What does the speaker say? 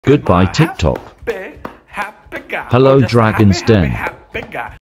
Goodbye TikTok. Happy guy. Hello Just a Dragon's happy, Den. happy guy.